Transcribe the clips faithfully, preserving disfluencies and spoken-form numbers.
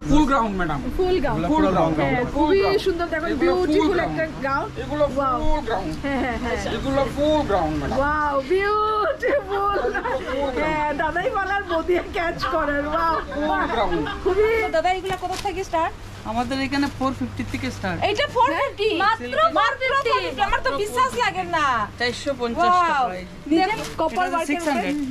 ফুল ground madam, full gown, full ground, খুবই সুন্দর দেখুন, বিউটিফুল একটা গাউন। এগুলো ফুল গ্রাউন্ড, হ্যাঁ হ্যাঁ হ্যাঁ, এগুলো full ground madam. Wow beautiful, হ্যাঁ দাদাই বলার বদি ক্যাচ করেন, ওয়াও ফুল গ্রাউন্ড। খুবই। দাদা এগুলা কত থেকে স্টার্ট? আমাদের এখানে চারশো পঞ্চাশ থেকে স্টার্ট। এইটা চারশো পঞ্চাশ মাত্র, মাত্র আমার তো বিশ্বাস লাগে না। চারশো পঞ্চাশ টাকা প্রাইস। নিজে কপার ওয়ার্কের ছয়শো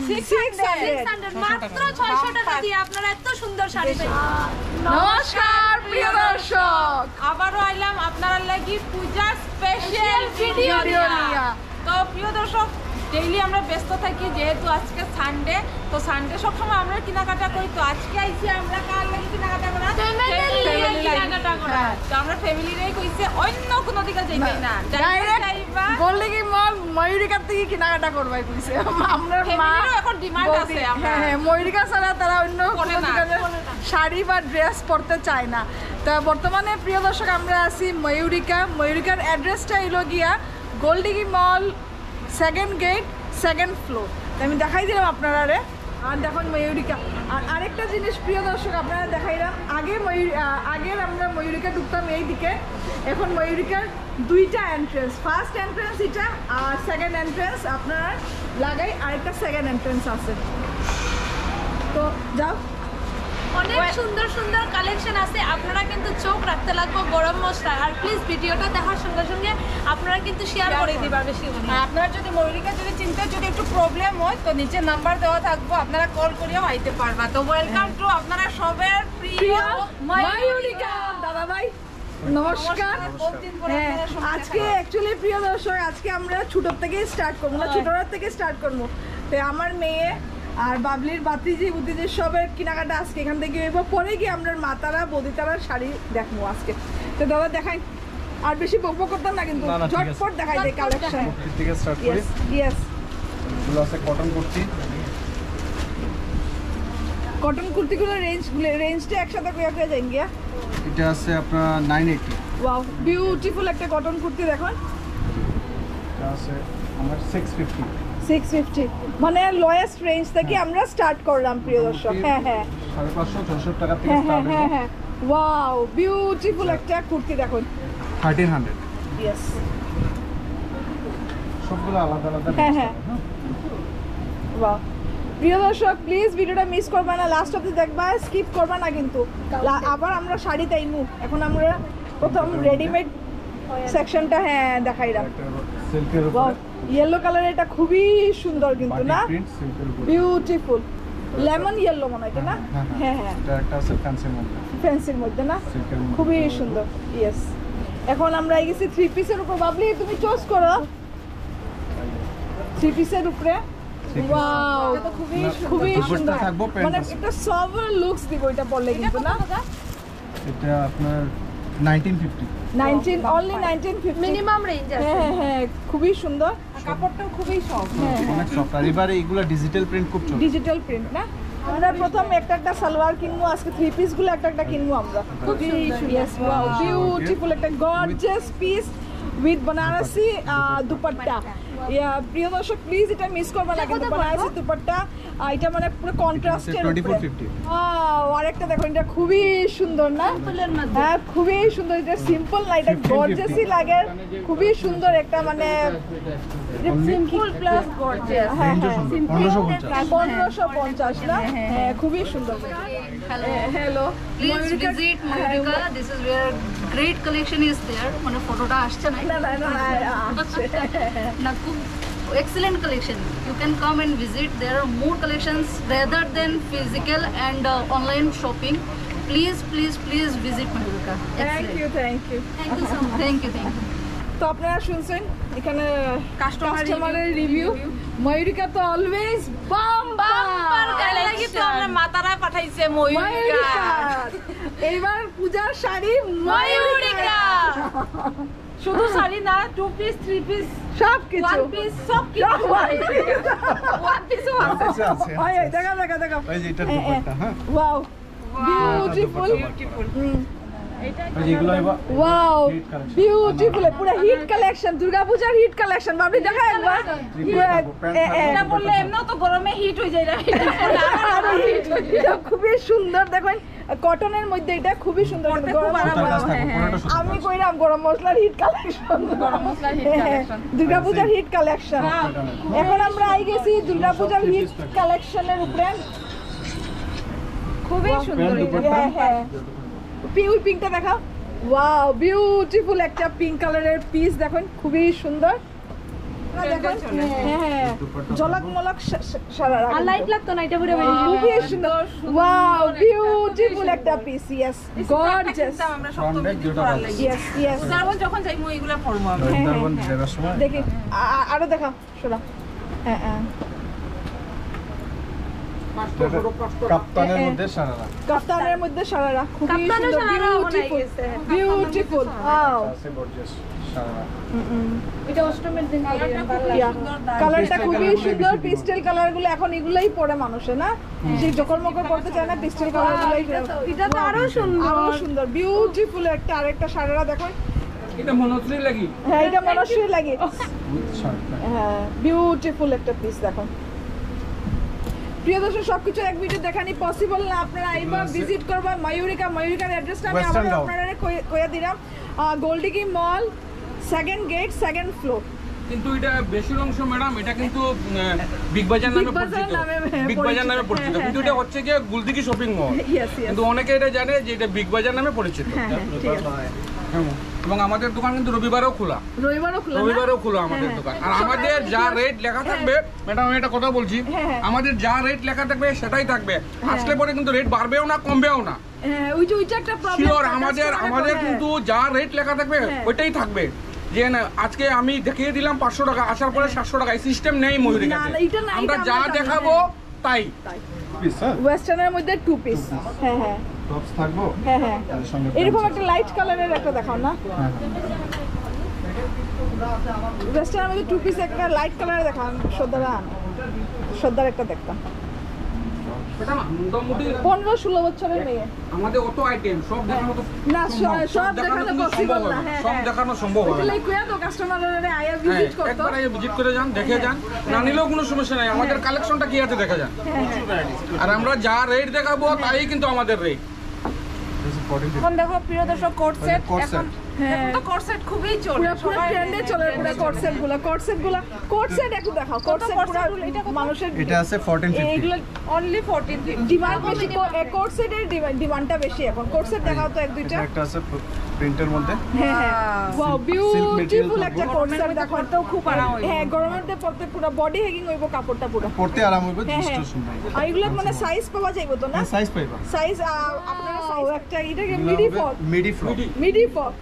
ছয়শো মাত্র ছয়শো টাকা দিয়ে আপনারা এত সুন্দর শাড়ি পেয়ে। নমস্কার প্রিয় দর্শক, আবারও আইলাম আপনারা লাগি পূজার স্পেশাল ভিডিও নিয়া। তো প্রিয় দর্শক, ডেইলি আমরা ব্যস্ত থাকি, যেহেতু আজকে সানডে, তো সানডে সবসময় আমরা কেনাকাটা করি। তো আজকে আইছি আমরা কার লাগি কেনাকাটা করা, কেনাকাটা করা। তো আমরা ফ্যামিলিরাই কইছে অন্য কোনো দিকে যাইবাই না, ডাইরেক্ট যাইবা গোল্ডেগি মল ময়ূরিকার থেকে কেনাকাটা করবাই কইছে। আমরা মা ফ্যামিলিরও এখন ডিমান্ড আছে। আমরা হ্যাঁ হ্যাঁ, ময়ূরিকা ছাড়া তারা অন্য পরে কোনো না, দোকানে পরে না। শাড়ি বা ড্রেস পরতে চায় না। তা বর্তমানে প্রিয় দর্শক আমরা আছি ময়ূরিকা। ময়ূরিকার অ্যাড্রেসটা হলো গিয়া গোল্ডেগি mall, second gate, second floor. আমি দেখাই দিলাম আপনারা রে। আর দেখুন ময়ূরিকা। আর আরেকটা জিনিস প্রিয় দর্শক আপনারা দেখাইলাম, আগে ময়ূর আগের আমরা ময়ূরিকা ঢুকতাম এই দিকে, এখন ময়ূরিকার দুইটা এন্ট্রেন্স, ফার্স্ট এন্ট্রেন্স এটা আর সেকেন্ড এন্ট্রেন্স আপনারা লাগাই, আরেকটা সেকেন্ড এন্ট্রেন্স আছে। তো যাও, অনেক সুন্দর সুন্দর কালেকশন আছে, আপনারা কিন্তু চোখ রাখতে লাগবে গরম মশলা। আর প্লিজ ভিডিওটা দেখার সঙ্গে সঙ্গে আপনারা কিন্তু শেয়ার করে দিবা বেশি। আর আপনারা যদি ময়ূরিকা যদি চিনতে যদি একটু প্রবলেম হয় তো নিচে নাম্বার দেওয়া থাকবো, আপনারা কল করিও আইতে পারবা। তো ওয়েলকাম টু আপনারা সবার প্রিয় ময়ূরিকা। দাদা ভাই নমস্কার। হ্যাঁ, আজকে অ্যাকচুয়ালি প্রিয় দর্শক আজকে আমরা ছোটোর থেকে স্টার্ট করবো না, ছোটোর থেকে স্টার্ট করবো। তো আমার মেয়ে আর বাবলির বাতিজি বুতিজি সবের কেনাকাটা আজকে এখান থেকে হইব, পরে গিয়ে আমরা মাতারা বদিতারার শাড়ি দেখবো আজকে। তো দাদা দেখাই, আর বেশি বকবক করতাম না কিন্তু, ঝটপট দেখাই দেয় কালেকশন থেকে স্টার্ট করি। ইয়েস, এগুলো আছে কটন কুর্তি। কটন কুর্তিগুলো রেঞ্জ রেঞ্জটা একসাথে কয়ে কয়ে যাই গিয়া। এটা আছে আপনার নয়শো আশি। ওয়াও বিউটিফুল একটা কটন কুর্তি দেখুন। এটা আছে আমার ছয়শো পঞ্চাশ। সিক্স ফিফটি মানে লোয়েস্ট রেঞ্জ থেকে আমরা স্টার্ট করলাম প্রিয় দর্শক। হ্যাঁ হ্যাঁ সাড়ে পাঁচশো ছশো টাকা থেকে হ্যাঁ হ্যাঁ স্টার্ট হ্যাঁ হবে। হ্যাঁ, ওয়াও বিউটিফুল একটা কুর্তি দেখুন। Thirteen hundred. ইয়েস, সবগুলো আলাদা আলাদা। হ্যাঁ হ্যাঁ, ওয়াও প্রিয় দর্শক প্লিজ ভিডিওটা মিস করবা না, লাস্ট অবধি দেখবা, স্কিপ করবা না কিন্তু। লা- আবার আমরা শাড়ি তাইমু, এখন আমরা প্রথম রেডিমেড সেকশনটা হ্যাঁ দেখাইলাম। সিল্কের ওয়াও উপরে ইয়েলো কালার, এটা খুবই সুন্দর কিন্তু না, প্রিন্ট সিল্কের উপরে। বিউটিফুল লেমন ইয়েলো মনে হয় এটা না? হ্যাঁ হ্যাঁ, এটা একটা আছে ফ্যান্সির মধ্যে, ফ্যান্সির মধ্যে না, সিল্কের মধ্যে। খুবই সুন্দর। ইয়েস, এখন আমরা গেছি থ্রি পিসের উপর। বাবলি তুমি চয়েস করো থ্রি পিসের উপরে। ওয়াও খুবই খুবই সুন্দর, থাকবো, মানে একটা সবার লুকস দিব এটা পরলে কিন্তু না। এটা আপনার nineteen fifty. Nineteen only nineteen fifty minimum range আছে। হ্যাঁ হ্যাঁ হ্যাঁ, খুবই সুন্দর, কাপড়টাও খুবই সফট। হ্যাঁ অনেক সফট। আর এবারে এগুলো ডিজিটাল প্রিন্ট খুব চলছে। ডিজিটাল প্রিন্ট না। আমরা প্রথম একটা একটা সালোয়ার কিনবো আজকে, থ্রি পিস গুলো একটা একটা কিনবো আমরা। খুবই সুন্দর, বিউটিফুল একটা gorgeous piece with Banarasi dupatta. Yeah প্রিয় দর্শক প্লিজ এটা মিস করবে না কিন্তু, बनारसी দুপাট্টা এটা মানে পুরো কন্ট্রাস্টের চৌত্রিশশো উপরে। পঞ্চাশ। ওয়াও, আরেকটা দেখো, এটা খুবই সুন্দর না? হ্যাঁ খুবই সুন্দর, এটা সিম্পল না, এটা গর্জিয়াসই লাগে, খুবই সুন্দর একটা মানে সিম্পল প্লাস গর্জিয়াস। হ্যাঁ হ্যাঁ, পনেরোশো পঞ্চাশ। পনেরোশো পঞ্চাশ না? হ্যাঁ খুবই সুন্দর। Hello, Please visit Mallika. This is where great collection is there. মানে ফটোটা আসছে না না না না আছে। না খুব excellent collection. You can come and visit. There are more collections rather than physical and uh, online shopping. Please, please, please visit Mallika. Thank you thank you. Thank you so much. Thank you, thank you. তো আপনারা শুনছেন এখানে Customer কাস্টমারের review. ময়ূরিকা তো always বাম বাম লাগি তো আমরা মাতারা পাঠাইছে ময়ূরিকা। এইবার পূজার শাড়ি ময়ূরিকা শুধু শাড়ি না, টু পিস, থ্রি পিস, সব কিছু, ওয়ান পিস, সব কিছু ওয়ান পিসও আছে। আছে আছে। ওই ওই দেখা দেখা দেখা, এই যে এটা দুপাট্টা। হ্যাঁ ওয়াও বিউটিফুল। এই যে এগুলো এবার ওয়াও Hit collection. বিউটিফুল, পুরো হিট কালেকশন, দুর্গাপূজার হিট কালেকশন। ভাবি দেখা একবার, এ, এ, এটা বললে এমনও তো গরমে হিট হয়ে যায় না, আরো hit। এটা খুবই সুন্দর দেখুন, কটনের মধ্যে এটা খুবই সুন্দর কিন্তু গরম আমি কইরাম গরম মশলার হিট কালেকশন গরম মশলার হিট কালেকশন দুর্গাপূজার হিট কালেকশন এখন আমরা আই গেছি দুর্গাপূজার হিট কালেকশনের উপরে খুবই সুন্দর হ্যাঁ হ্যাঁ পিঙ্ক পিঙ্কটা দেখাও ওয়াও বিউটিফুল একটা পিঙ্ক কালারের পিস দেখুন খুবই সুন্দর দেখুন হ্যাঁ হ্যাঁ ঝলক মলক সারারা আর লাইট লাগতো না এটা পুরো খুবই সুন্দর ওয়াও বিউটিফুল একটা পিস ইয়েস গর্জিয়াস আমরা সপ্তমী পরার লাগি ইয়েস ইয়েস তারপর যখন যাইমু এগুলা পরবো আমরা দেখি আ- আরো দেখাও শোনা হ্যাঁ হ্যাঁ কাপ্তানের মধ্যে সারারা কাপ্তানের মধ্যে সারারা খুবই কাপ্তানের সুন্দর সারারা বানাই বিউটিফুল গেছে। বিউটিফুল ওয়াও আছে গর্জিয়াস সারারা এটা অষ্টমের দিন কালারটা খুবই সুন্দর পিস্টেল কালার গুলো এখন এগুলাই পরে মানুষে না যে জকর মকর পড়তে চায় না পিস্টেল কালার গুলাই এটা তো আরো সুন্দর আরো সুন্দর বিউটিফুল একটা আরেকটা সারারা দেখো এটা মনশ্রী লাগি হ্যাঁ এটা মনস্বী লাগে উইথ শার্ট হ্যাঁ বিউটিফুল একটা পিস দেখো প্রিয় দর্শক সবকিছু এক ভিডিও দেখানি পসিবল না আপনারা আইবা ভিজিট করবা ময়ূরিকা ময়ূরিকার অ্যাড্রেসটা আমি Western আবার Gown. আপনারা কইয়া দিলাম Guldighi mall second gate second floor কিন্তু এটা বেশির অংশ ম্যাডাম এটা কিন্তু বিগ বাজার নামে Big Bazaar পরিচিত নামে, হ্যাঁ, বিগ বাজার নামে পরিচিত। পরিচিত হ্যাঁ, কিন্তু এটা হচ্ছে গিয়ে Guldighi shopping mall yes yes কিন্তু অনেকে এটা জানে যে এটা বিগ বাজার নামে পরিচিত হ্যাঁ হ্যাঁ ঠিক আছে হ্যাঁ। এবং আমাদের দোকান কিন্তু রবিবারেও খোলা রবিবারও খোলা না? রবিবারেও খোলা আমাদের হ্যাঁ, দোকান আর সকালে আমাদের যা সকালে- রেট লেখা থাকবে ম্যাডাম আমি একটা কথা বলছি হ্যাঁ, হ্যাঁ। আমাদের যা রেট লেখা থাকবে সেটাই থাকবে আসলে পরে কিন্তু রেট বাড়বেও না কমবেও না হ্যাঁ ওই যে ওইটা একটা প্রবলেম শিওর আমাদের আমাদের কিন্তু যা রেট লেখা থাকবে হ্যাঁ। ওইটাই থাকবে যে না আজকে আমি দেখিয়ে দিলাম পাঁচশো টাকা আসার পরে সাতশো টাকা এই সিস্টেম নেই ময়ূরী না, না, এটা না, আমরা এটা যা আমরা জানি, দেখাবো তাই পিস হ্যাঁ ওয়েস্টার্নের মধ্যে টু পিস হ্যাঁ হ্যাঁ টপস থাকবো হ্যাঁ হ্যাঁ এর সঙ্গে এরকম একটা লাইট কালারের একটা দেখাও না হ্যাঁ ওয়েস্টার্নের মধ্যে টু পিস একটা লাইট কালারের দেখান সর্দার আন সর্দার একটা দেখতাম এটা না মোটামুটি পনেরো ষোলো বছরের মেয়ে আমাদের অত আইটেম সব দেখানো তো না, সম্ভব। সব- সব দেখানো কিন্তু possible সম্ভব না, হবে না। হ্যাঁ, সব হ্যাঁ। দেখানো সম্ভব হবে না। ওইগুলাই কইয়া তো কাস্টমাররা আয়া হ্যাঁ, ভিজিট করতো একবার আগে ভিজিট করে যান দেখে যান না নিলেও কোনো সমস্যা নাই আমাদের কালেকশনটা কি আছে দেখা যান আর আমরা যা রেট দেখাবো তাই কিন্তু আমাদের রেট এখন দেখো প্রিয় দর্শক কোট সেট কোট এখন হ্যাঁ। এখন তো কোট সেট খুবই চলে পুরো পুরো সবাই ট্রেন্ডে চলে পুরো কোট সেট গুলো কোট সেট গুলো কোট সেট একটু দেখাও কোট সেট coat পুরো set গুলো? এটা কত? মানুষের এটা আছে চোদ্দশো পঞ্চাশ এইগুলো অনলি ফোরটিন ফিফটি ডিমান্ড বেশি কোট সেটের ডিমান্ডটা বেশি এখন কোট সেট দেখাও তো এক দুইটা এটা একটা আছে প্রিন্টের মধ্যে হ্যাঁ হ্যাঁ ওয়াও বিউটিফুল একটা কোট সেট দেখো পরতেও খুব আরাম হইব। হ্যাঁ গরমের মধ্যে পরতে পুরো বডি হ্যাঙ্গিং হইব কাপড়টা পুরো পড়তে আরাম হবে হ্যাঁ দৃষ্ট হ্যাঁ সুন্দর আর এগুলো মানে সাইজ পাওয়া যাইবো তো না হ্যাঁ সাইজ পাইবা সাইজ আপনারা সাইজ একটা এটাকে midi frock midi frock midi frock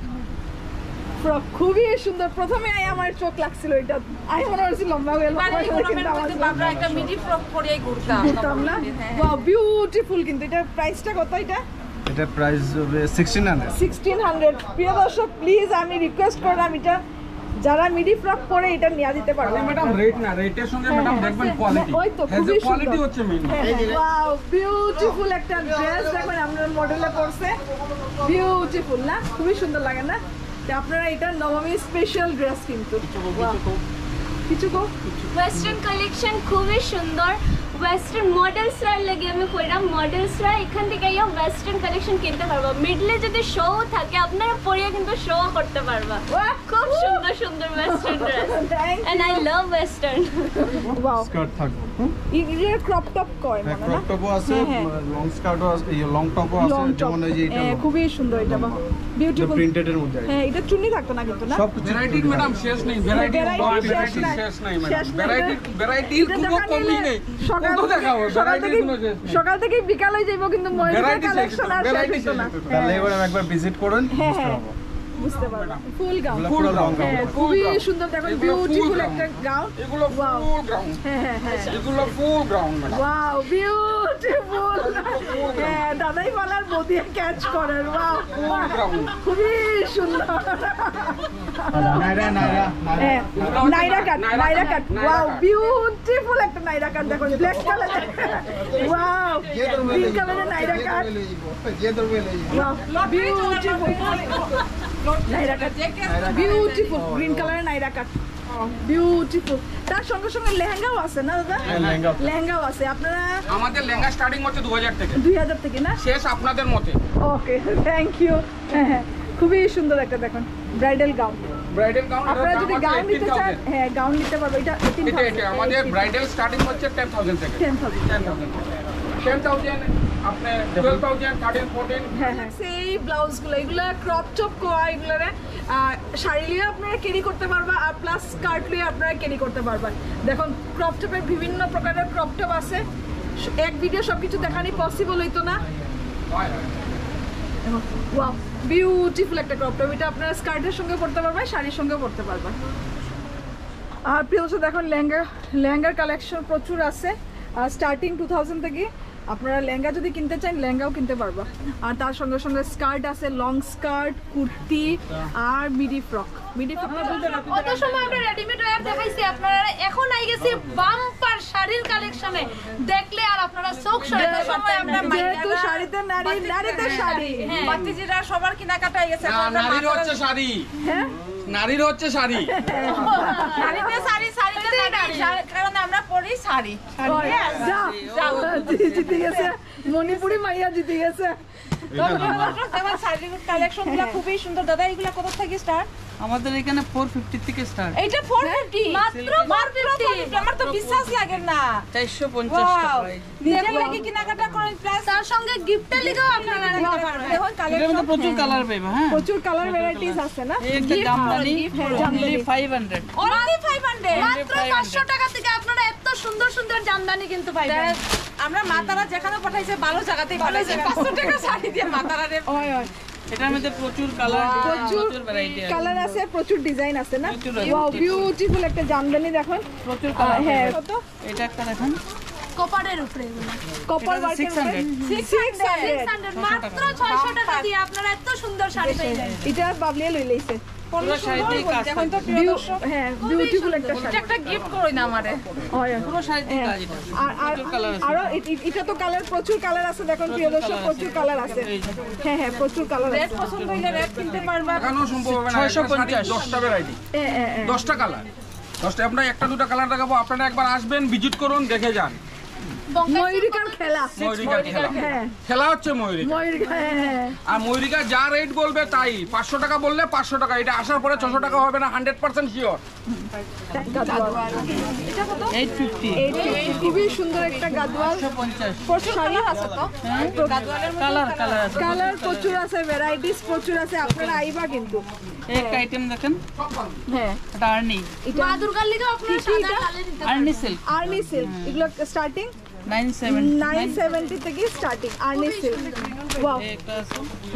frock খুবই সুন্দর প্রথমে আই আমার চোখ লাগছিল এটা আই মনে হচ্ছিল লম্বা হয়ে লম্বা মানে হয়ে গরমের কিন্তু আমার মধ্যে বাবরা একটা মিডি ফ্রক পরিয়ে ঘুরতাম ঘুরতাম না ওয়াও বিউটিফুল কিন্তু এটা প্রাইসটা কত এটা এটা প্রাইস হবে ষোলোশো সিক্সটিন হান্ড্রেড প্রিয় দর্শক প্লিজ আমি রিকোয়েস্ট করলাম এটা যারা মিডি ফ্রক পরে এটা নিয়ে দিতে পারবে ম্যাডাম রেট না রেটের সঙ্গে ম্যাডাম দেখবেন কোয়ালিটি ওই তো খুবই কোয়ালিটি সুন্দর হচ্ছে মেইন ওয়াও বিউটিফুল একটা ড্রেস দেখুন আপনার মডেলে পরছে বিউটিফুল না খুবই সুন্দর লাগে না তো আপনারা এটা নবমী স্পেশাল ড্রেস কিন্তু Wow. কিছু কো ওয়েস্টার্ন কালেকশন খুবই সুন্দর ওয়েস্টার্ন মডেলসরা লাগে আমি কইরাম মডেলসরা এখান থেকে ইয়া ওয়েস্টার্ন কালেকশন কিনতে পারবা মিডলে যদি শো থাকে আপনারা পরিয়া কিন্তু শো করতে পারবা Wow. খুব সুন্দর সুন্দর western dress thank and I love western wow skirt থাকবে এর ক্রপ টপ কয় হ্যাঁ মানে না ক্রপ টপও আছে হ্যাঁ, হ্যাঁ। লং স্কার্টও আছে এই লং টপও আছে লং টপ যেমন এই যে এটা খুবই সুন্দর এটা বিউটিফুল প্রিন্টেড এর মধ্যে হ্যাঁ এটা চুন্নি থাকতো না কিন্তু না সব কিছু ভ্যারাইটি ম্যাডাম শেষ নেই ভ্যারাইটি Variety শেষ ভ্যারাইটি নাই। শেষ নাই শেষ ম্যাডাম নাই। ভ্যারাইটি ভ্যারাইটি এটা কোনো দোকান কমই নিলে নেই সকাল কত দেখাবো সকাল ভ্যারাইটি থেকে কোনো শেষ নেই সকাল থেকে বিকাল হয়ে যাইবো কিন্তু ময়ূরের Variety শেষ কালেকশন হতো, আর শেষ variety হতো না শেষ হতো। তাহলে এবার একবার ভিজিট করুন হ্যাঁ, বুঝতে হ্যাঁ। পারবো বুঝতে পারবা ফুল গাউন এগুলো পুরো লং হ্যাঁ গাউন খুবই সুন্দর দেখুন এগুলো full বিউটিফুল gown। একটা গাউন এগুলো Wow. ফুল গ্রাউন্ড হ্যাঁ হ্যাঁ হ্যাঁ এগুলো full ground madam wow beautiful হ্যাঁ দাদাই বলার বদিয়ে ক্যাচ করেন ওয়াও ground। খুবই সুন্দর নাইরা নাইরা হ্যাঁ, নাইরা কাট নাইরা নাইরা কাট, কাট নাইরা ওয়াও কাট। বিউটিফুল একটা নাইরা কাট দেখো ব্ল্যাক কালার ওয়াও গ্রিন কালারের Naira cut wow beautiful Naira cut beautiful green কালারের নাইরা কাট বিউটিফুল। তার সঙ্গে সঙ্গে লেহেঙ্গাও আছে না দাদা? হ্যাঁ, লেহেঙ্গা। লেহেঙ্গাও আছে। আপনারা আমাদের লেহেঙ্গা স্টার্টিং হচ্ছে দু হাজার থেকে, দুই হাজার থেকে না? শেষ আপনাদের মতে। Okay, thank you. হ্যাঁ হ্যাঁ, খুবই সুন্দর একটা দেখুন ব্রাইডাল গাউন। ব্রাইডাল গাউন আপনারা যদি গাউন নিতে চান, হ্যাঁ গাউন নিতে পারবে। এটা এটা এটা আমাদের ব্রাইডাল স্টার্টিং হচ্ছে টেন থাউজেন্ড থেকে। Ten thousand ten thousand ten thousand আপনি টুয়েলভ থাউজেন্ড থার্টিন ফোরটিন। হ্যাঁ হ্যাঁ, সেই ব্লাউজগুলো এগুলো ক্রপ টপ কোয়া, এগুলোরে শাড়ি লিয়ে আপনারা ক্যারি করতে পারবা, আর প্লাস স্কার্ট লিয়ে আপনারা ক্যারি করতে পারবেন। দেখুন ক্রপ টপের বিভিন্ন প্রকারের ক্রপ টপ আছে, এক ভিডিও সব কিছু দেখানি পসিবল হইতো না। ওয়াও, বিউটিফুল একটা ক্রপ টপ। এটা আপনারা স্কার্টের সঙ্গে পরতে পারবেন, শাড়ির সঙ্গে পরতে পারবেন। আর প্রিয় দর্শক দেখুন লেহেঙ্গা, লেহেঙ্গার কালেকশন প্রচুর আছে, স্টার্টিং টু থাউজেন্ড থেকে। আপনারা লেহেঙ্গা যদি কিনতে চান লেহেঙ্গাও কিনতে পারবা। আর তার সঙ্গে সঙ্গে স্কার্ট আছে, লং স্কার্ট, কুর্তি আর মিডি ফ্রক। মিডি ফ্রক কত সময় আমরা রেডিমেড ওয়্যার দেখাইছি, আপনারা এখন আই গেছি বাম্পার শাড়ির কালেকশনে। দেখলে আর আপনারা চোখ সরাতে পারবেন না। যেহেতু শাড়িতে নারী, নারীতে শাড়ি। বাতিজিরা সবার কেনাকাটা হয়ে গেছে। নারীর হচ্ছে শাড়ি, হ্যাঁ নারীর হচ্ছে শাড়ি। শাড়িতে শাড়ি, শাড়িতে নারী, কারণ আমরা পরি শাড়ি। যা জিতে গেছে, মণিপুরি মাইয়া জিতে গেছে। শাড়ির কালেকশন গুলো খুবই সুন্দর। দাদা এগুলা কত থেকে স্টার্ট? আমাদের এখানে ফোর ফিফটি থেকে স্টার্ট। এইটা ফোর ফিফটি মাত্র মাত্র four fifty। আমার তো বিশ্বাস লাগে না। চারশো পঞ্চাশ টাকা প্রাইস। নিজের লাগি কেনাকাটা করেন, প্লাস তার সঙ্গে গিফটের লিগেও আপনারা নিতে পারবেন। দেখুন এটার কালেকশন মধ্যে প্রচুর কালার পাইবা। হ্যাঁ, প্রচুর কালার ভ্যারাইটিস আছে না? এই একটা jamdani only five hundred. Only five hundred। মাত্র পাঁচশো টাকা থেকে আপনারা এত সুন্দর সুন্দর জামদানি কিন্তু পাইবেন। আমরা মাতারা যেখানে পাঠাইছে ভালো জায়গাতেই পাঠাইছে। পাঁচশো টাকা শাড়ি দিয়ে মাতারা রে। ওই ওই এটার মধ্যে প্রচুর কালার, প্রচুর প্রচুর ভ্যারাইটি আছে। কালার আছে, প্রচুর ডিজাইন আছে না? প্রচুর আছে। ওয়াও, বিউটিফুল একটা জামদানি দেখুন। প্রচুর আহ, কালার। হ্যাঁ, কত? এটা একটা দেখেন, কপারের উপরে এগুলো কপার এটা ওয়ার্কের six hundred। six hundred। মাত্র ছয়শো টাকা দিয়ে আপনারা এত সুন্দর শাড়ি পাইবেন। এটা বাবলিয়া লই লইছে। পুরো শাড়িতে কাজ দেখুন তো প্রিয় বিউ- দর্শক, হ্যাঁ, বিউটিফুল একটা শাড়ি। একটা গিফট করই না আমারে। ওই ওই। পুরো শাড়িতে হ্যাঁ। কাজ এটা। আর আর প্রচুর কালার আছে। আরো এ- এ- এটা তো কালার, প্রচুর কালার আছে দেখুন প্রিয় দর্শক, প্রচুর কালার আছে। হ্যাঁ হ্যাঁ, প্রচুর কালার রেড আছে। পছন্দ হইলে রেড কিনতে পারবা। দেখানো সম্ভব হবে না। ছয়শো একটা শাড়ির পঞ্চাশ। দশটা ভ্যারাইটি, এ, এ, এ। দশটা কালার, দশটা। আপনার একটা দুটো কালার দেখাবো, আপনারা একবার আসবেন, ভিজিট করুন, দেখে যান। ময়ূরিকার খেলা। ময়ূরিকার খেলা, হ্যাঁ, খেলা হচ্ছে ময়ূরিকা। ময়ূরিকা, হ্যাঁ, হ্যাঁ। আর ময়ূরিকা যা রেট বলবে তাই, পাঁচশো টাকা বললে পাঁচশো টাকা। এটা আসার পরে ছশো টাকা হবে না, hundred percent sure. Gadwal. Eight fifty. এই যে খুবই সুন্দর একটা গাদওয়াল। একশো পঞ্চাশ। প্রচুর কালার আছে তো? কালার কালার আছে। কালার প্রচুর আছে, ভ্যারাইটিস প্রচুর আছে, আপনারা আইবা কিন্তু। একটা আইটেম দেখেন, হ্যাঁ, এটা আর্নি, মা দুর্গার লিগে আপনারা কি সাদা এটা? কালার নিতে আর্নি সিল্ক আর্নি সিল্ক, এগুলো starting nine seventy. Nine seventy থেকে স্টার্টিং আর্নি সিল্ক। ওয়াও, একটা আছে,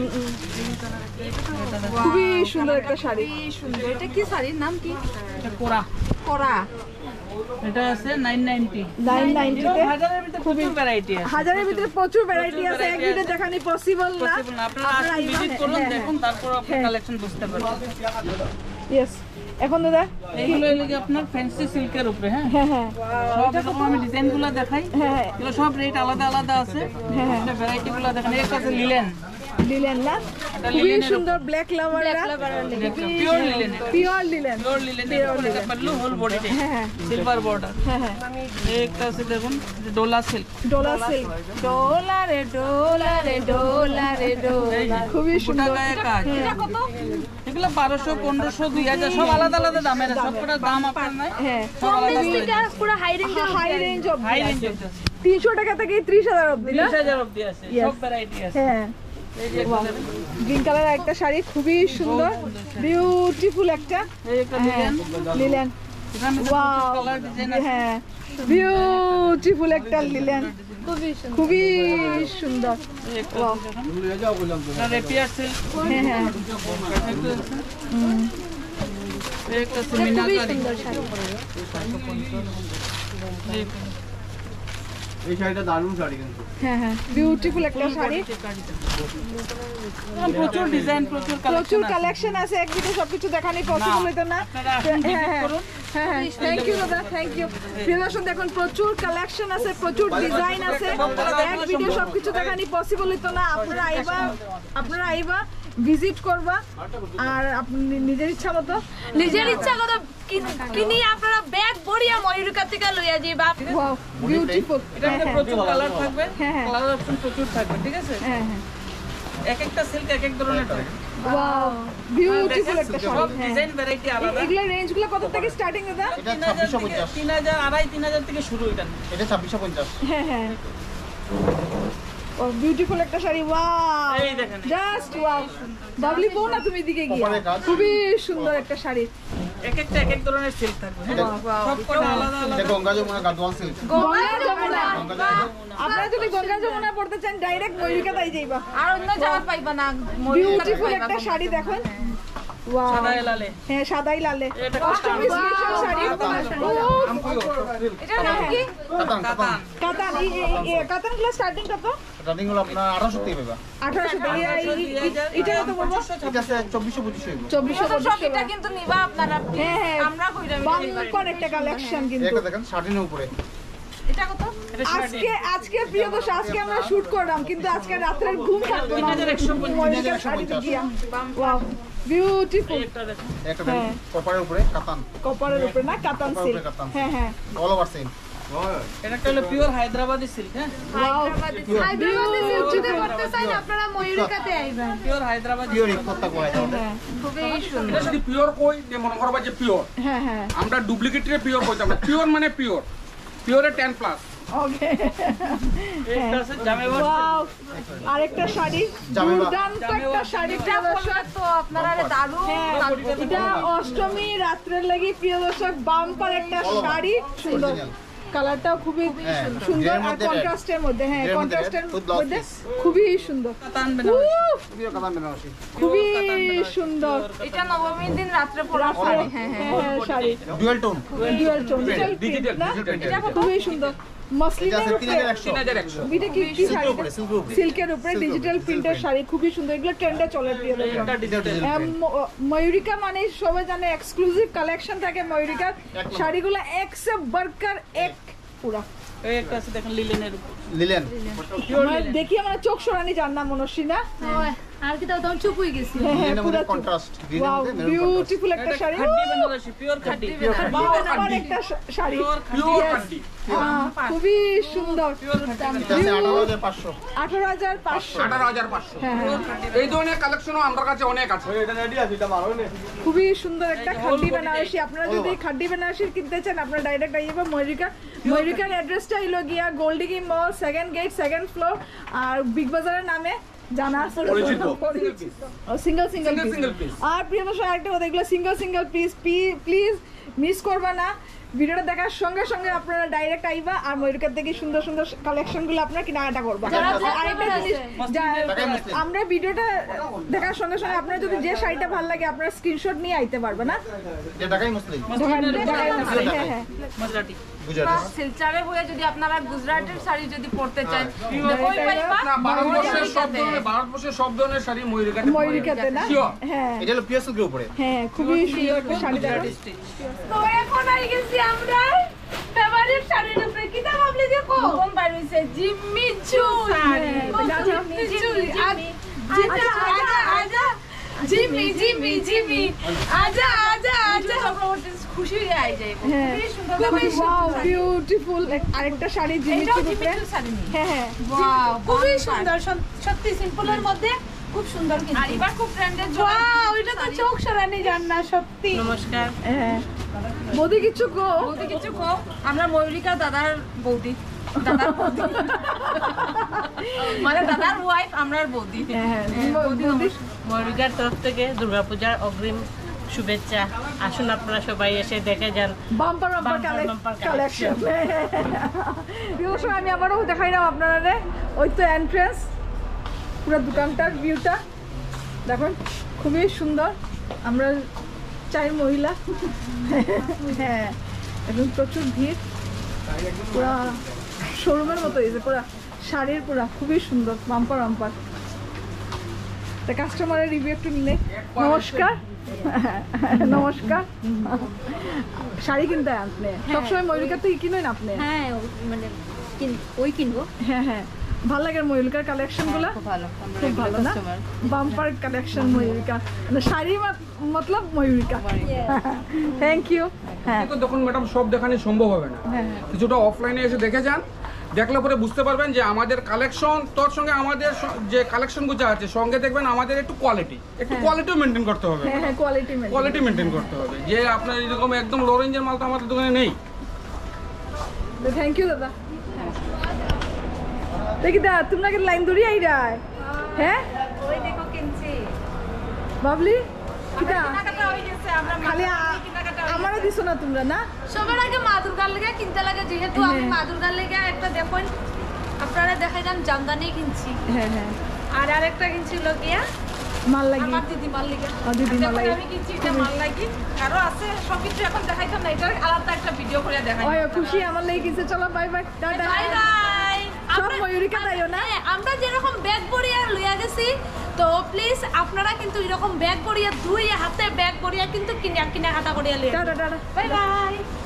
খুবই সুন্দর একটা শাড়ি। সুন্দর। এটা কি শাড়ির নাম কি? এটা কোরা, করা। এটা আছে নাইন নাইনটি। নাইন নাইনটি তে হাজারের ভিতরে খুবই ভ্যারাইটি আছে। হাজারের ভিতরে প্রচুর ভ্যারাইটি প্রচুর আছে, এক variety ভিডিও আছে। দেখানি পসিবল না। Possible না, আপনারা আসুন, আইবা, ভিজিট করুন, হ্যাঁ, দেখুন, তারপর আপনি হ্যাঁ। কালেকশন বুঝতে পারবেন। ইয়েস। এখন দাদা, এইগুলো এলাকা আপনার ফ্যান্সি সিল্কের উপরে। হ্যাঁ, হ্যাঁ হ্যাঁ সব এরকম আমি ডিজাইনগুলো দেখাই। হ্যাঁ, এগুলো সব রেট আলাদা আলাদা আছে। এটা ভ্যারাইটিগুলো দেখেন, একটা আছে লিলেন, লিলেন না? এটা খুবই লিলেনের সুন্দর ব্ল্যাক লাভাররা, pure linen, pure linen. Pure linen, এটা পারলো হোল বডিতে হ্যাঁ হ্যাঁ সিলভার বর্ডার। হ্যাঁ হ্যাঁ, একটা আছে দেখুন ডোলা সিল্ক, ডলার সিল্ক, ডোলা রে ডোলা রে ডোলা রে ডোলা। খুবই গোটা সুন্দর। গায়ে কাজ। এগুলো বারোশো, পনেরোশো, দুই হাজার, সব আলাদা আলাদা দামের, সবকটার দাম আপনার নাই। হ্যাঁ, কম বেশ থেকে পুরো হাই রেঞ্জের high range of high range তিনশো টাকা থেকে ত্রিশ হাজার অব্দি না? ত্রিশ হাজার অব্দি আছে, Yes. সব ভ্যারাইটি আছে। হ্যাঁ, এই যে একটা দেখেন, গ্রিন কালার একটা শাড়ি, খুবই সুন্দর, বিউটিফুল একটা এই একটা হ্যাঁ, ডিজাইন, লিলেন। এখানে তো ওয়াও, প্রচুর কালার ডিজাইন আছে। হ্যাঁ, বিউটিফুল একটা লিলেন, খুবই সুন্দর। এই একটা আছে দেখেন, এটা রেপিয়ার সিল্ক, হ্যাঁ হ্যাঁ, একটা আছে। এই একটা আছে খুবই মিনাকারি, সুন্দর শাড়ি। এই এই শাড়িটা দারুণ শাড়ি কিন্তু। হ্যাঁ হ্যাঁ, বিউটিফুল একটা শাড়ি, প্রচুর ডিজাইন, প্রচুর প্রচুর কালেকশন আছে। কালেকশন আছে, এক ভিডিও সবকিছু দেখানি পসিবল হইতো না। আপনারা আসুন, হ্যাঁ visit হ্যাঁ, করুন। হ্যাঁ হ্যাঁ থ্যাংক ইউ দাদা থ্যাংক ইউ প্রিয় দর্শক দেখুন প্রচুর কালেকশন আছে প্রচুর ডিজাইন আছে এক ভিডিও সবকিছু দেখানি পসিবল হতো না আপনারা আইবা আপনারা আইবা ভিজিট করবা আর আপনি নিজের ইচ্ছা মতো নিজের ইচ্ছা কথা কিনি আপনারা ব্যাগ ভরিয়া ময়ূরিকা থেকে লইয়া যাইবা ওয়াও বিউটিফুল এটা মধ্যে প্রচুর কালার থাকবে হ্যাঁ, হ্যাঁ। কালার অপশন প্রচুর থাকবে ঠিক আছে হ্যাঁ হ্যাঁ এক একটা সিল্ক এক এক ধরনের থাকে ওয়াও বিউটিফুল একটা সব শাড়ি হ্যাঁ ডিজাইন ভ্যারাইটি আলাদা এগুলা রেঞ্জগুলো কত থেকে স্টার্টিং দাদা এটা ছাব্বিশশো পঞ্চাশ তিন হাজার আড়াই তিন হাজার থেকে শুরু এটা এটা ছাব্বিশশো পঞ্চাশ হ্যাঁ হ্যাঁ ও বিউটিফুল একটা শাড়ি ওয়াও এই দেখেন। জাস্ট ওয়াও বাবলি বউ না তুমি দিকে গিয়ে কপালের কাজ। খুবই সুন্দর একটা শাড়ি এক একটা এক এক ধরনের সিল্ক থাকবে সব কটা আলাদা আলাদা এটা গঙ্গা যমুনা গাদওয়াল সিল্ক গঙ্গা যমুনা গঙ্গা যমুনা আপনারা যদি গঙ্গা যমুনা পড়তে চান ডাইরেক্ট ময়ূরিকা তাই যাইবা আর অন্য জায়গা পাইবা না বিউটিফুল একটা শাড়ি দেখুন ওয়াও সাদা লালে হ্যাঁ সাদাই লালে এটা অষ্টমী স্পেশাল শাড়ি ও এটার নাম কি কাতান কাতান কাতান এই এই কাতান গুলো স্টার্টিং কত রানিং হলো আপনার আঠারোশো থেকে পাবা আঠারোশো এটা কত বলবো এটা আছে চব্বিশশো পঁচিশশো এগুলো চব্বিশশো সব এটা কিন্তু নিবা আপনারা হ্যাঁ হ্যাঁ আমরা কইরা বাম্পার একটা কালেকশন কিন্তু এটা দেখেন শার্টিনের উপরে এটা কত আজকে আজকে প্রিয় দর্শক আজকে আমরা শুট করলাম কিন্তু আজকে রাতের ঘুম থাকতো না ময়ূরিকার শাড়িতে গিয়া ওয়াও বিউটিফুল একটা দেখুন একটা দেখেন কপারের উপরে কাতান কপারের উপরে না কাতান কপারের সিল্ক উপরে কাতান হ্যাঁ হ্যাঁ অল ওভার সেম এটা একটা হলো পিওর হায়দ্রাবাদি সিল্ক হ্যাঁ হায়দ্রাবাদি সিল্ক যদি করতে চাই আপনারা ময়ূরিকাতে আইবা পিওর হায়দ্রাবাদি পিওর ইকতা কোয়া এটা খুবই সুন্দর এটা যদি পিওর কই যে মনে করবা যে পিওর হ্যাঁ হ্যাঁ আমরা ডুপ্লিকেটরে পিওর কইতাম না পিওর মানে পিওর পিওরে টেন প্লাস ওকে একটা আছে জামেবার ওয়াও আরেকটা শাড়ি জামেবা। দুর্দান্ত একটা শাড়ি প্রিয় দর্শক তো আপনারা দারুণ হ্যাঁ, এটা অষ্টমী রাত্রের লাগি প্রিয় দর্শক বাম্পার একটা শাড়ি সুন্দর Original। কালারটাও খুবই হ্যাঁ, সুন্দর গ্রের আর মধ্যে red। কন্ট্রাস্টের মধ্যে হ্যাঁ গ্রের মধ্যে কন্ট্রাস্টের red, with blouse মধ্যে piece। খুবই সুন্দর কাতান বেনারসি উফ, পিওর কাতান বেনারসি খুবই সুন্দর এটা নবমীর দিন রাত্রে পরা রাত্রে শাড়ি হ্যাঁ হ্যাঁ হ্যাঁ sari dual tone dual tone digital digital না ডিজিটাল খুবই সুন্দর এটা মসলিনের আছে তিন হাজার উপরে একশো তিন হাজার একশো এটা কি কি সিল্কের শাড়ি উপরে সিল্কের উপরে সিল্কের উপরে ডিজিটাল প্রিন্টের শাড়ি খুবই সুন্দর এগুলো ট্রেন্ডে চলে প্রিয় দর্শক এটা ডিজিটাল হ্যাঁ, ম- ময়ূরিকা মানে সবাই জানে এক্সক্লুসিভ কালেকশন থাকে ময়ূরিকার নম্বর। শাড়িগুলো এক সে বরকার এক পুরা এই একটা আছে দেখেন লিলেনের উপর লিলেন আমার দেখি আমার চোখ সরানি জান না মনস্বী না আর কি তাও তখন চুপ হয়ে গেছি হ্যাঁ, হ্যাঁ, লিলেনের পুরা মধ্যে কন্ট্রাস্ট গ্রিনের ওয়াও মধ্যে মেরুন কন্ট্রাস্ট বিউটিফুল একটা এটা শাড়ি খাড্ডি বেনারসি পিওর খাড্ডি আবার একটা শা- শাড়ি পিওর Yes. কান্ডি আহ, খুবই সুন্দর এটা আছে আঠারো হাজার পাঁচশো আঠারো হাজার পাঁচশো আঠারো হাজার পাঁচশো হ্যাঁ হ্যাঁ এই ধরনের কালেকশনও আমার কাছে অনেক আছে খুবই সুন্দর একটা খাড্ডি বেনারসি আপনারা যদি খাড্ডি বেনারসি কিনতে চান আপনারা ডাইরেক্ট আইবা ময়ূরিকা ময়ূরিকার অ্যাড্রেসটা হইলো গিয়া Guldighi mall second gate second floor আর বিগ বাজারের নামে জানা আছে পরিচিত। Single single Single, piece single piece। আর প্রিয় দর্শক আরেকটা কথা এগুলো single single piece please miss করবা না ভিডিওটা দেখার সঙ্গে সঙ্গে আপনারা ডাইরেক্ট আইবা আর ময়ূরিকার থেকে সুন্দর সুন্দর কালেকশনগুলো আপনারা কেনাকাটা করবা আর আরেকটা জিনিস যা- ঢাকায় মুসলিম। আমরা ভিডিওটা দেখার সঙ্গে সঙ্গে আপনার যদি যে শাড়িটা ভালো লাগে আপনারা স্ক্রিনশট নিয়ে আইতে পারবে না এটা ঢাকাই মুসলিম ঢাকায়- ঢাকায় মুসলিম, হ্যাঁ হ্যাঁ মাঝরাটি গুজরাটি শিলচরে বইয়া যদি আপনারা গুজরাটের শাড়ি যদি পরতে চান কই পাইবা না ভারতবর্ষের সব ধরনের ভারতবর্ষের সব ধরনের শাড়ি ময়ূরিকাতে ময়ূরিকাতে না Sure। হ্যাঁ এটা হলো পিওর সিল্কের উপরে হ্যাঁ খুবই সুন্দর একটা শাড়ি দেখো তো এখন আই গেছি আমরা ফেভারিট শাড়ির উপরে কি দাম আপনি দেখো কোন বাইর হইছে জিম্মি চু শাড়ি জিম্মি জিম্মি আজা আজা আজা জিম্মি জিম্মি জিম্মি আজা আজা আজা খুশি হয়ে আই যাই হ্যাঁ খুবই সুন্দর খুবই ওয়াও বিউটিফুল আরেকটা শাড়ি এটাও জিমিচুর উপরে জিম্মি শাড়ি নি হ্যাঁ হ্যাঁ ওয়াও খুবই সুন্দর সত- সত্যি সিম্পলের মধ্যে খুব সুন্দর আর কিন্তু এবার খুব ট্রেন্ডের ওয়াও এটা তো চোখ সরানি যান না সত্যি নমস্কার হ্যাঁ মোদি কিছু গো বৌদি কিছু কো আমরা ময়ূরিকা দাদার বৌদি দাদার বৌদি মানে দাদার ওয়াইফ আমরার বৌদি হ্যাঁ বৌদি মোদি ময়ূরিকার তরফ থেকে দুর্গাপূজার অগ্রিম শুভেচ্ছা। আসুন আপনারা সবাই এসে দেখে যান। Bumper bumper Bumper bumper collection দর্শক আমি আবারও দেখাইলাম আপনারা রে ওই তো এন্ট্রেন্স পুরো দোকানটার ভিউটা দেখুন খুবই সুন্দর আমরা চাই মহিলা হ্যাঁ এখন প্রচুর ভিড় পুরা শোরুমের মতো হয়েছে পুরা শাড়ির পুরা খুবই সুন্দর বাম্পার বাম্পার তা কাস্টমারের রিভিউ একটু নিলে। নমস্কার নমস্কার। শাড়ি কিনতে আপনি সবসময় ময়ূরিকার থেকে কিনেন আপনি? হ্যাঁ মানে ওই কিনবো। হ্যাঁ হ্যাঁ ভালো লাগে ময়ূরিকার কালেকশন গুলো, ভালো খুব ভালো না? বাম্পার কালেকশন ময়ূরিকা, মানে শাড়ি মতলব ময়ূরিকা। Thank you. হ্যাঁ কিন্তু দেখুন ম্যাডাম সব দেখানি সম্ভব হবে না, কিছুটা অফলাইনে এসে দেখে যান, দেখলে পরে বুঝতে পারবেন যে আমাদের কালেকশন তোর সঙ্গে আমাদের স- যে কালেকশনগুলো আছে সঙ্গে দেখবেন আমাদের একটু কোয়ালিটি একটু কোয়ালিটিও মেনটেন করতে হবে, হ্যাঁ হ্যাঁ কোয়ালিটি মেনটেন কোয়ালিটি মেনটেন করতে হবে, যে আপনার এরকম একদম লো রেঞ্জের মাল তো আমাদের দোকানে নেই। থ্যাংক ইউ দাদা। দেখি দা তোমরা কি লাইন ধরি আই রায়? হ্যাঁ ওই দেখো কিনছি বাবলি কিটা কেনাকাটা হয়ে গেছে, আমরা খালি আ- কেনাকাটা আমারও দিছো না তোমরা না? সবার আগে মা দুর্গার লেগে কিনতে লাগে, যেহেতু আমি মা দুর্গার লেগে একটা দেখুন আপনারা দেখাইলাম জামদানি কিনছি, হ্যাঁ হ্যাঁ আর আরেকটা কিনছিল গিয়া মাল লাগি আমার দিদি মাল লিগা। আর দিদি মাল লাগি। আমি কিনছি এটা মাল লাগি, আরো আছে সব কিছু এখন দেখাইতাম না, এটা আলাদা একটা ভিডিও করে দেখাই। ওই খুশি আমার লাগি কিনছে, চলো bye bye tata. Bye bye. সব ময়ূরিকা তাইও না? হ্যাঁ, আমরা যেরকম ব্যাগ বড়িয়া লইয়া গেছি, তো প্লিজ আপনারা কিন্তু এরকম ব্যাগ বড়িয়া দুই হাতে ব্যাগ বড়িয়া কিন্তু কিনা কিনা হাতা করিয়া লইয়া টাটা টাটা বাই বাই।